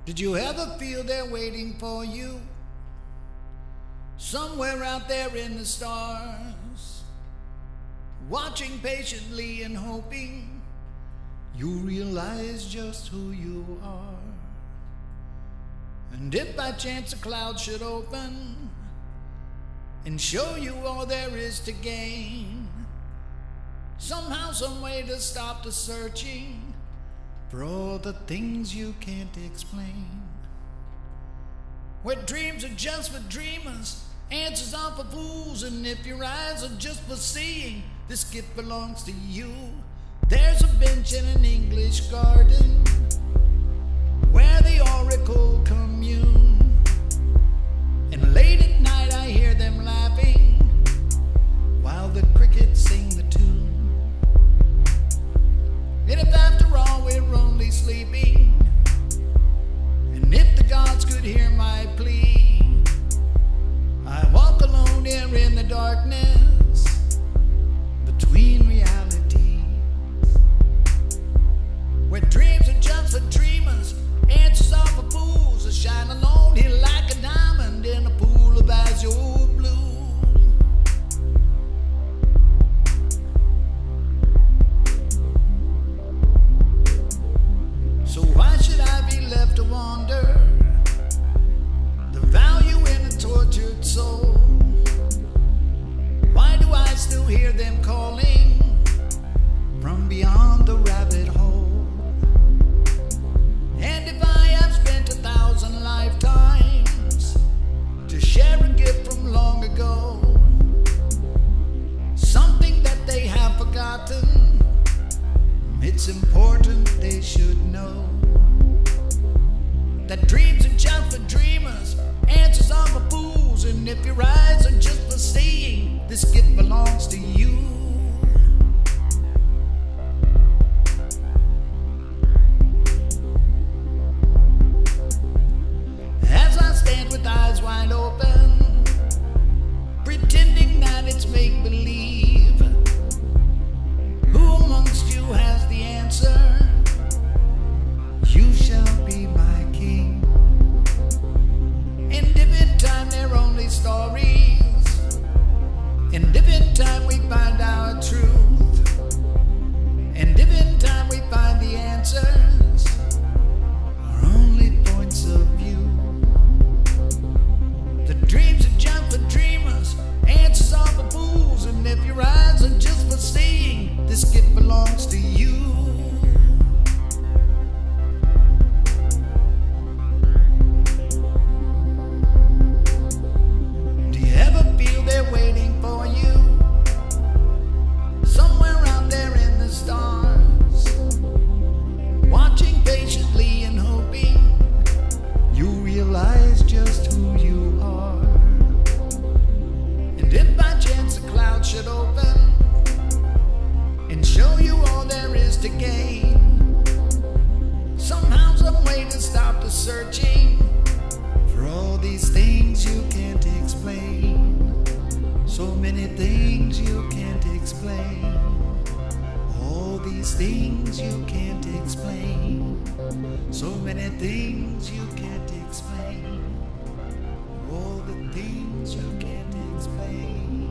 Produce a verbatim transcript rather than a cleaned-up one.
Did you ever feel they're waiting for you? Somewhere out there in the stars, watching patiently and hoping you realize just who you are. And if by chance a cloud should open and show you all there is to gain, somehow, some way to stop the searching for all the things you can't explain. Where dreams are just for dreamers, answers are for fools, and if your eyes are just for seeing, this gift belongs to you. There's a bench in an English garden where the oracle commune, and late at night I hear them laughing while the crickets sing the tune. And if after all we're only sleeping, and if the gods could hear my plea, I walk alone here in the darkness between realities, where dreams are just for dreamers, answers are for fools. I shine alone here like a diamond in a pool of azure blue. So why should I be left to wander the value in a tortured soul? Why do I still hear them calling from beyond the rabbit hole? And if I have spent a thousand lifetimes to share a gift from long ago, something that they have forgotten, it's important they should know that dreams are just for dreamers, answers are for fools, and if your eyes are just for seeing, this gift belongs to you. As I stand with eyes wide open, pretending that it's make-believe, who amongst you has the answer? You shall be my king. And if in time they're only stories, and if in time we find our truth, and if in time we find the answers are only points of view, the dreams are just for dreamers, answers are for fools, and if your eyes are just for seeing, this gift belongs to you. Do you ever feel they're waiting for you? Somewhere out there in the stars, watching patiently and hoping you realize just who you are. And if by chance a cloud should open and show you all there is to gain, somehow, some way to stop the searching for all these things you can't explain. So many things you can't explain. All these things you can't explain. So many things you can't explain. All the things you can't explain.